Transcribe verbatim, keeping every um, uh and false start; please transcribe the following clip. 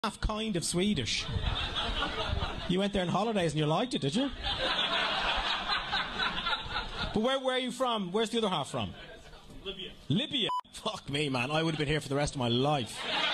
half kind of Swedish. You went there on holidays and you liked it, did you? But where, where are you from? Where's the other half from? Libya. Libya? Fuck me, man. I would have been here for the rest of my life.